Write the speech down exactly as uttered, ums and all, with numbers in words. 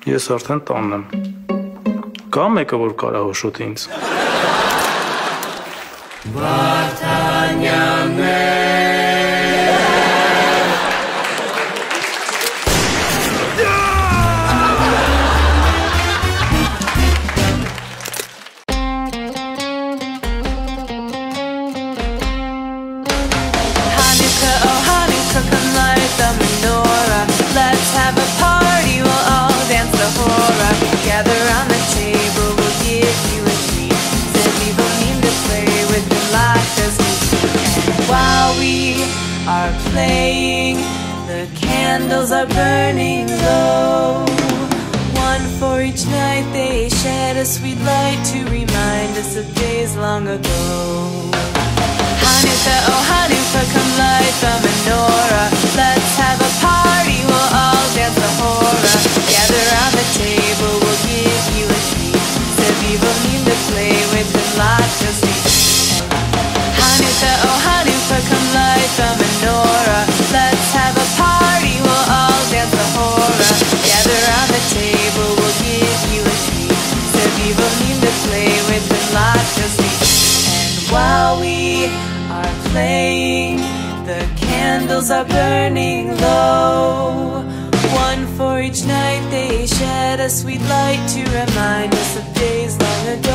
Ես արդեն տանն եմ։ Կա մեկը, որ կարա հոշոտի ինձ։ Are playing, the candles are burning low. One for each night, they shed a sweet light to remind us of days long ago. Hanukkah, oh Hanukkah, come light the menorah. Let's have a party, we'll all dance the hora. Gather round the table, we'll give you a treat. Seviva mean to play with and lots of sweet. Hanukkah, oh Hanukkah, come light the menorah. Let's have a party, we'll all dance the hora. Gather round the table, we'll give you a treat. Seviva mean to play with and lots of sweet. And while we are playing, the candles are burning low. One for each night, they shed a sweet light to remind us of days long ago.